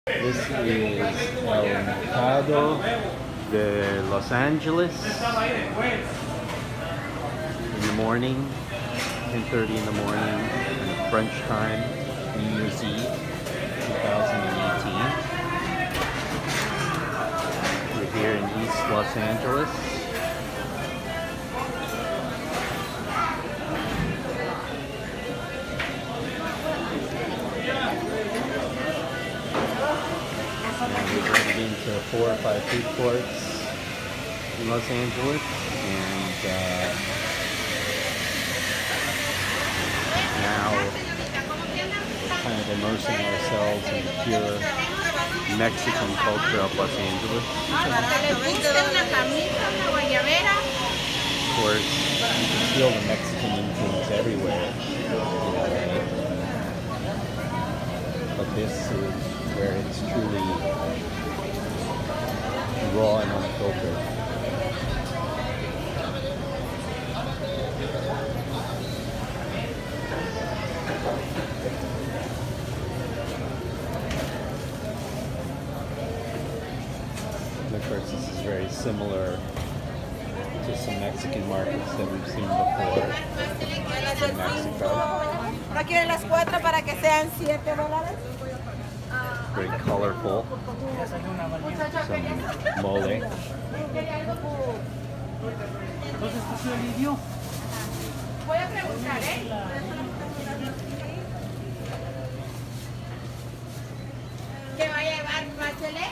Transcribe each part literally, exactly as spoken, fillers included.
This is El Mercado de Los Angeles in the morning, ten thirty in the morning, and French time, New Year's Eve, twenty eighteen. We're here in East Los Angeles. We've been to four or five food courts in Los Angeles, and uh, now we're kind of immersing ourselves in the pure Mexican culture of Los Angeles. Of course, you can feel the Mexican influence everywhere in L A, but this is where it's truly raw and unfiltered. And of course, this is very similar to some Mexican markets that we've seen before in Mexico. Very colorful. Some mole. ¿Qué va a llevar, Bachelet?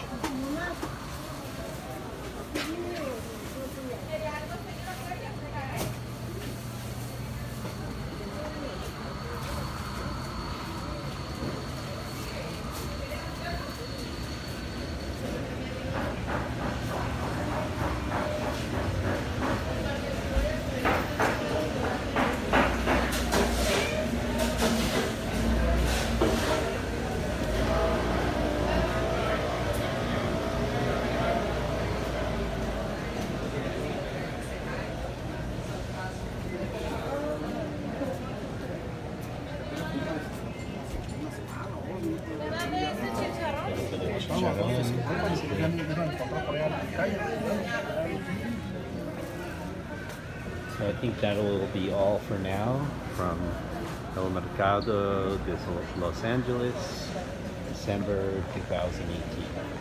So I think that will be all for now from El Mercado de Los Angeles, December two thousand eighteen.